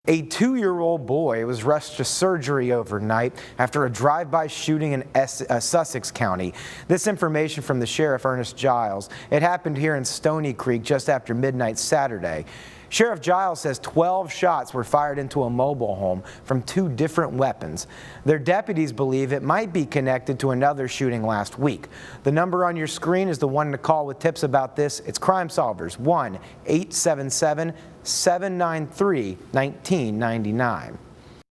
A 2-year-old boy was rushed to surgery overnight after a drive-by shooting in Sussex County. This information from the Sheriff Ernest Giles. It happened here in Stony Creek just after midnight Saturday. Sheriff Giles says 12 shots were fired into a mobile home from 2 different weapons. Their deputies believe it might be connected to another shooting last week. The number on your screen is the one to call with tips about this. It's Crime Solvers, 1-877-793-1999.